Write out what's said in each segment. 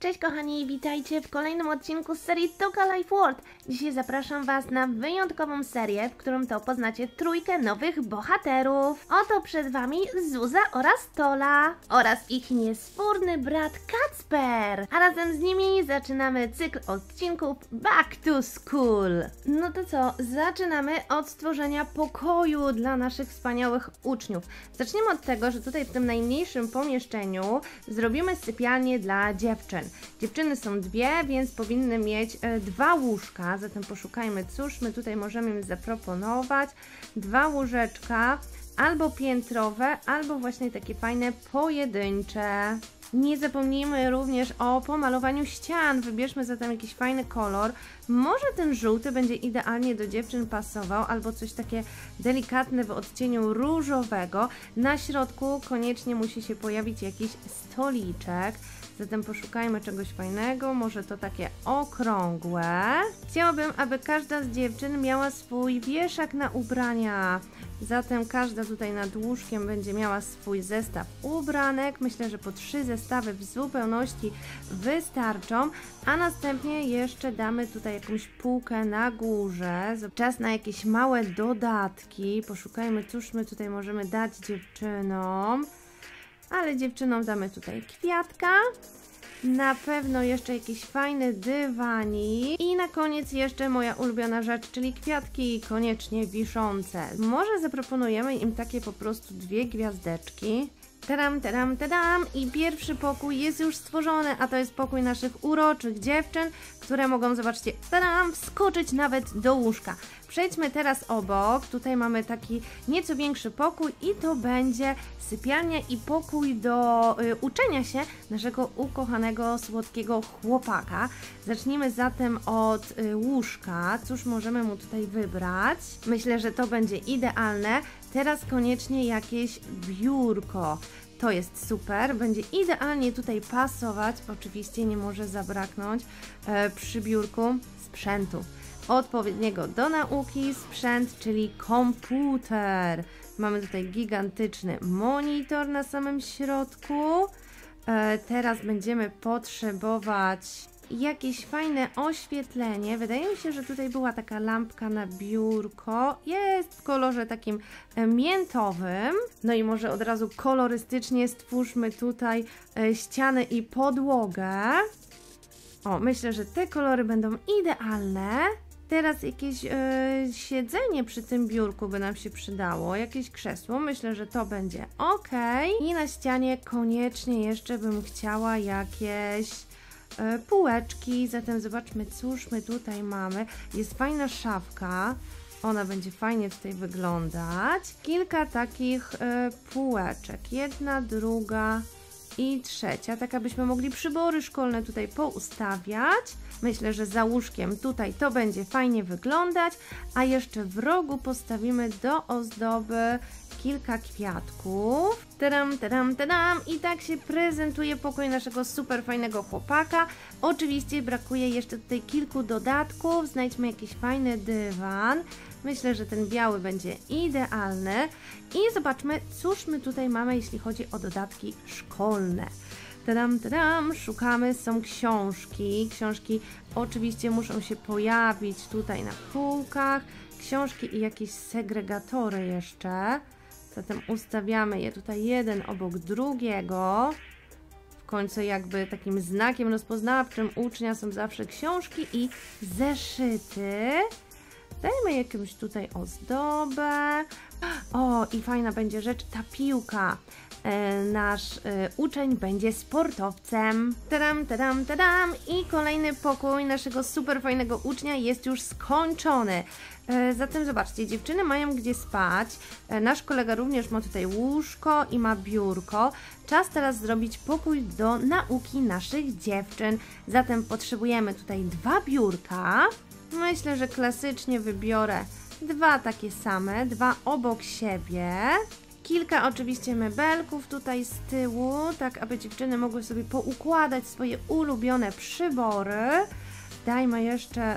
Cześć kochani, witajcie w kolejnym odcinku z serii Toka Life World. Dzisiaj zapraszam Was na wyjątkową serię, w którą to poznacie trójkę nowych bohaterów. Oto przed Wami Zuza oraz Tola oraz ich niesforny brat Kacper. A razem z nimi zaczynamy cykl odcinków Back to School. No to co, zaczynamy od stworzenia pokoju dla naszych wspaniałych uczniów. Zaczniemy od tego, że tutaj w tym najmniejszym pomieszczeniu zrobimy sypialnię dla dziewczyn. Dziewczyny są dwie, więc powinny mieć dwa łóżka, zatem poszukajmy, cóż my tutaj możemy im zaproponować. Dwa łóżeczka, albo piętrowe, albo właśnie takie fajne pojedyncze. Nie zapomnijmy również o pomalowaniu ścian, wybierzmy zatem jakiś fajny kolor. Może ten żółty będzie idealnie do dziewczyn pasował, albo coś takie delikatne w odcieniu różowego. Na środku koniecznie musi się pojawić jakiś stoliczek. Zatem poszukajmy czegoś fajnego, może to takie okrągłe. Chciałabym, aby każda z dziewczyn miała swój wieszak na ubrania. Zatem każda tutaj nad łóżkiem będzie miała swój zestaw ubranek. Myślę, że po 3 zestawy w zupełności wystarczą. A następnie jeszcze damy tutaj jakąś półkę na górze. Czas na jakieś małe dodatki. Poszukajmy, cóż my tutaj możemy dać dziewczynom. Ale dziewczynom damy tutaj kwiatka, na pewno jeszcze jakiś fajny dywanik i na koniec jeszcze moja ulubiona rzecz, czyli kwiatki koniecznie wiszące. Może zaproponujemy im takie po prostu 2 gwiazdeczki. Tadam, tadam, tadam! I pierwszy pokój jest już stworzony, a to jest pokój naszych uroczych dziewczyn, które mogą, zobaczcie, tadam, wskoczyć nawet do łóżka. Przejdźmy teraz obok, tutaj mamy taki nieco większy pokój i to będzie sypialnia i pokój do uczenia się naszego ukochanego, słodkiego chłopaka. Zacznijmy zatem od łóżka, cóż możemy mu tutaj wybrać? Myślę, że to będzie idealne. Teraz koniecznie jakieś biurko. To jest super, będzie idealnie tutaj pasować. Oczywiście nie może zabraknąć przy biurku sprzętu odpowiedniego do nauki, sprzęt, czyli komputer. Mamy tutaj gigantyczny monitor na samym środku. Teraz będziemy potrzebować jakieś fajne oświetlenie. Wydaje mi się, że tutaj była taka lampka na biurko. Jest w kolorze takim miętowym. No i może od razu kolorystycznie stwórzmy tutaj ścianę i podłogę. O, myślę, że te kolory będą idealne. Teraz jakieś siedzenie przy tym biurku by nam się przydało, jakieś krzesło, myślę, że to będzie ok. I na ścianie koniecznie jeszcze bym chciała jakieś półeczki, zatem zobaczmy, cóż my tutaj mamy. Jest fajna szafka, ona będzie fajnie tutaj wyglądać. Kilka takich półeczek, jedna, druga i trzecia, tak abyśmy mogli przybory szkolne tutaj poustawiać. Myślę, że za łóżkiem tutaj to będzie fajnie wyglądać, a jeszcze w rogu postawimy do ozdoby kilka kwiatków. Tadam, tadam, tadam! I tak się prezentuje pokój naszego super fajnego chłopaka. Oczywiście brakuje jeszcze tutaj kilku dodatków. Znajdźmy jakiś fajny dywan. Myślę, że ten biały będzie idealny. I zobaczmy, cóż my tutaj mamy, jeśli chodzi o dodatki szkolne. Tadam, tadam, szukamy, są książki. Książki oczywiście muszą się pojawić tutaj na półkach. Książki i jakieś segregatory jeszcze. Zatem ustawiamy je tutaj jeden obok drugiego. W końcu jakby takim znakiem rozpoznawczym ucznia są zawsze książki i zeszyty. Dajmy jakąś tutaj ozdobę. O, i fajna będzie rzecz, ta piłka. Nasz uczeń będzie sportowcem. Tadam, tadam, tadam! I kolejny pokój naszego super fajnego ucznia jest już skończony. Zatem zobaczcie, dziewczyny mają gdzie spać. Nasz kolega również ma tutaj łóżko i ma biurko. Czas teraz zrobić pokój do nauki naszych dziewczyn. Zatem potrzebujemy tutaj 2 biurka. Myślę, że klasycznie wybiorę 2 takie same, 2 obok siebie. Kilka oczywiście mebelków tutaj z tyłu, tak aby dziewczyny mogły sobie poukładać swoje ulubione przybory. Dajmy jeszcze,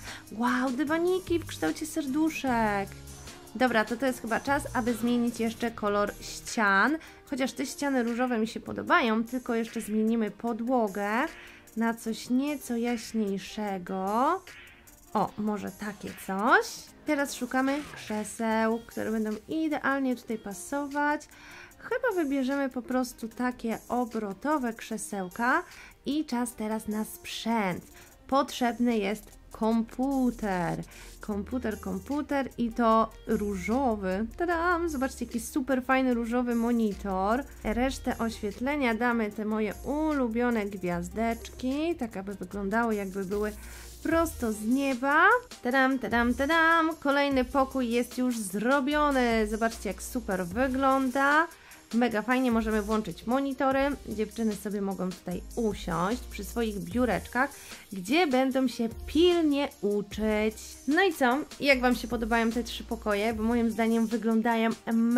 wow, dywaniki w kształcie serduszek. Dobra, to jest chyba czas, aby zmienić jeszcze kolor ścian. Chociaż te ściany różowe mi się podobają, tylko jeszcze zmienimy podłogę. na coś nieco jaśniejszego. O, może takie coś. Teraz szukamy krzeseł, które będą idealnie tutaj pasować. Chyba wybierzemy po prostu takie obrotowe krzesełka i czas teraz na sprzęt. Potrzebny jest komputer. Komputer i to różowy. Tadam! Zobaczcie, jaki super fajny różowy monitor. Resztę oświetlenia damy te moje ulubione gwiazdeczki, tak aby wyglądały, jakby były prosto z nieba. Tadam! Kolejny pokój jest już zrobiony. Zobaczcie, jak super wygląda. Mega fajnie, możemy włączyć monitory. Dziewczyny sobie mogą tutaj usiąść przy swoich biureczkach, gdzie będą się pilnie uczyć. No i co? Jak Wam się podobają te 3 pokoje? Bo moim zdaniem wyglądają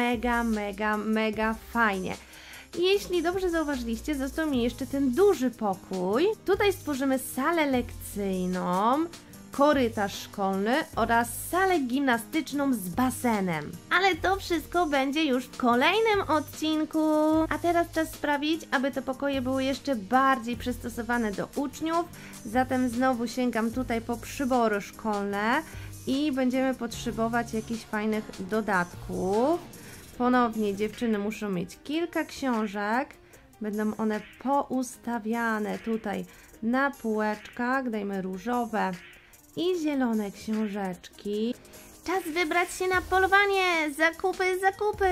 mega fajnie. Jeśli dobrze zauważyliście, został mi jeszcze ten duży pokój. Tutaj stworzymy salę lekcyjną, korytarz szkolny oraz salę gimnastyczną z basenem. Ale to wszystko będzie już w kolejnym odcinku. A teraz czas sprawić, aby te pokoje były jeszcze bardziej przystosowane do uczniów. Zatem znowu sięgam tutaj po przybory szkolne i będziemy potrzebować jakichś fajnych dodatków. Ponownie dziewczyny muszą mieć kilka książek. Będą one poustawiane tutaj na półeczkach. Dajmy różowe i zielone książeczki. Czas wybrać się na polowanie! Zakupy!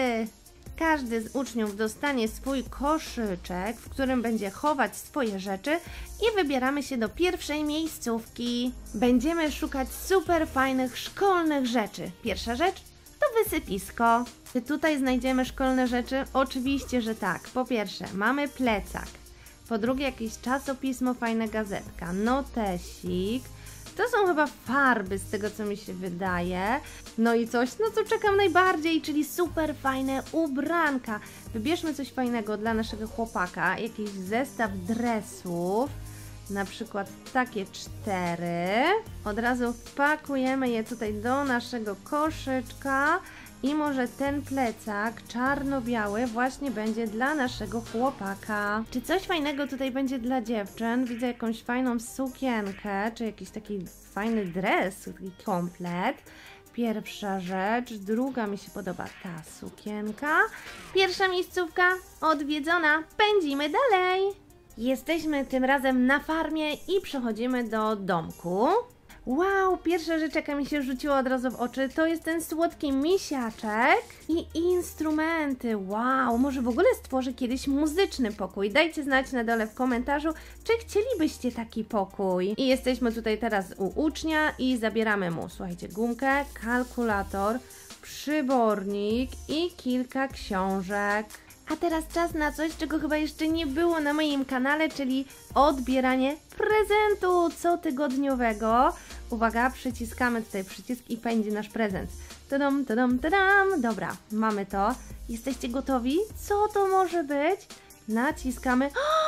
Każdy z uczniów dostanie swój koszyczek, w którym będzie chować swoje rzeczy i wybieramy się do pierwszej miejscówki. Będziemy szukać super fajnych szkolnych rzeczy. Pierwsza rzecz to wysypisko. Czy tutaj znajdziemy szkolne rzeczy? Oczywiście, że tak. Po pierwsze mamy plecak. Po drugie jakieś czasopismo, fajna gazetka, notesik. To są chyba farby z tego, co mi się wydaje. No i coś, no co czekam najbardziej, czyli super fajne ubranka. Wybierzmy coś fajnego dla naszego chłopaka, jakiś zestaw dresów. Na przykład takie 4. Od razu wpakujemy je tutaj do naszego koszyczka. I może ten plecak czarno-biały właśnie będzie dla naszego chłopaka. Czy coś fajnego tutaj będzie dla dziewczyn? Widzę jakąś fajną sukienkę, czy jakiś taki fajny dres, taki komplet. Pierwsza rzecz. Druga mi się podoba ta sukienka. Pierwsza miejscówka odwiedzona. Pędzimy dalej. Jesteśmy tym razem na farmie i przechodzimy do domku. Wow, pierwsza rzecz, jaka mi się rzuciła od razu w oczy, to jest ten słodki misiaczek i instrumenty. Wow, może w ogóle stworzę kiedyś muzyczny pokój. Dajcie znać na dole w komentarzu, czy chcielibyście taki pokój. I jesteśmy tutaj teraz u ucznia i zabieramy mu, słuchajcie, gumkę, kalkulator, przybornik i kilka książek. A teraz czas na coś, czego chyba jeszcze nie było na moim kanale, czyli odbieranie prezentu cotygodniowego. Uwaga, przyciskamy tutaj przycisk i pędzi nasz prezent. Tadam. Dobra, mamy to. Jesteście gotowi? Co to może być? Naciskamy.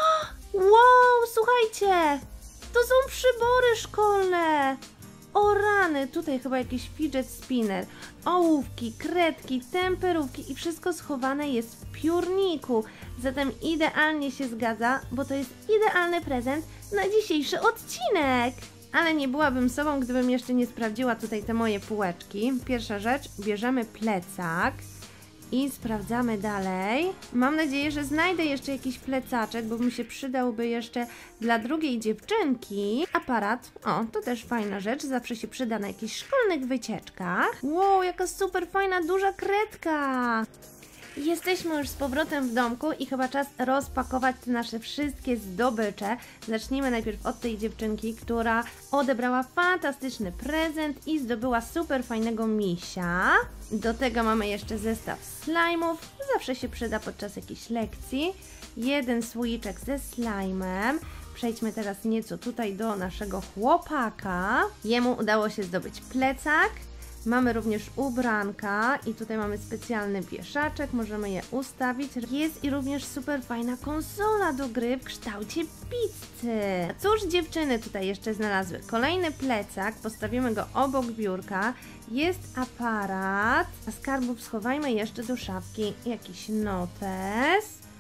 Wow, słuchajcie! To są przybory szkolne! O rany, tutaj chyba jakiś fidget spinner, ołówki, kredki, temperówki i wszystko schowane jest w piórniku. Zatem idealnie się zgadza, bo to jest idealny prezent na dzisiejszy odcinek. Ale nie byłabym sobą, gdybym jeszcze nie sprawdziła tutaj te moje półeczki. Pierwsza rzecz, bierzemy plecak i sprawdzamy dalej. Mam nadzieję, że znajdę jeszcze jakiś plecaczek, bo mi się przydałby jeszcze dla drugiej dziewczynki. Aparat, o, to też fajna rzecz, zawsze się przyda na jakichś szkolnych wycieczkach. Wow, jaka super fajna, duża kredka! Jesteśmy już z powrotem w domku i chyba czas rozpakować te nasze wszystkie zdobycze. Zacznijmy najpierw od tej dziewczynki, która odebrała fantastyczny prezent i zdobyła super fajnego misia. Do tego mamy jeszcze zestaw slajmów, zawsze się przyda podczas jakiejś lekcji. Jeden słoiczek ze slajmem. Przejdźmy teraz nieco tutaj do naszego chłopaka. Jemu udało się zdobyć plecak. Mamy również ubranka i tutaj mamy specjalny wieszaczek, możemy je ustawić. Jest i również super fajna konsola do gry w kształcie pizzy. Cóż dziewczyny tutaj jeszcze znalazły? Kolejny plecak, postawimy go obok biurka. Jest aparat, a skarbów schowajmy jeszcze do szafki. Jakiś notes.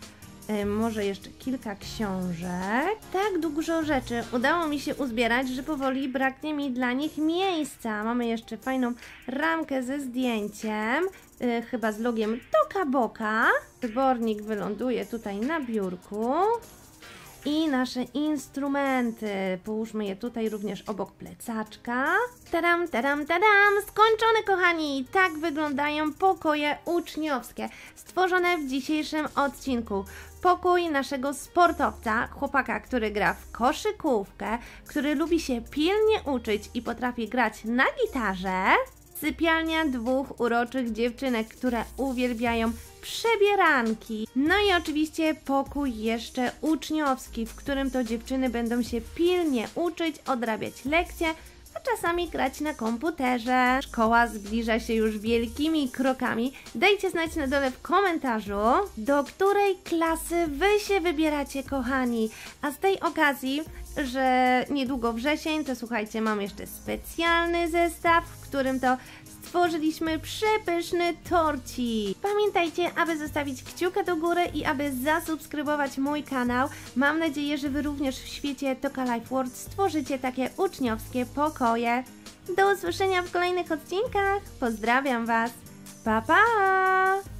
może jeszcze kilka książek. Tak dużo rzeczy udało mi się uzbierać, że powoli braknie mi dla nich miejsca. Mamy jeszcze fajną ramkę ze zdjęciem, chyba z logiem Toka Boka. Wybornik wyląduje tutaj na biurku. I nasze instrumenty. Połóżmy je tutaj również obok plecaczka. Tadam, tadam, tadam! Skończone, kochani! Tak wyglądają pokoje uczniowskie, stworzone w dzisiejszym odcinku. Pokój naszego sportowca, chłopaka, który gra w koszykówkę, który lubi się pilnie uczyć i potrafi grać na gitarze. Sypialnia dwóch uroczych dziewczynek, które uwielbiają przebieranki. No i oczywiście pokój jeszcze uczniowski, w którym to dziewczyny będą się pilnie uczyć, odrabiać lekcje, a czasami grać na komputerze. Szkoła zbliża się już wielkimi krokami. Dajcie znać na dole w komentarzu, do której klasy wy się wybieracie, kochani. A z tej okazji, że niedługo wrzesień, to słuchajcie, mam jeszcze specjalny zestaw, w którym to stworzyliśmy przepyszny torcik. Pamiętajcie, aby zostawić kciuka do góry i aby zasubskrybować mój kanał. Mam nadzieję, że wy również w świecie Toka Life World stworzycie takie uczniowskie pokoje. Do usłyszenia w kolejnych odcinkach. Pozdrawiam was. Pa, pa!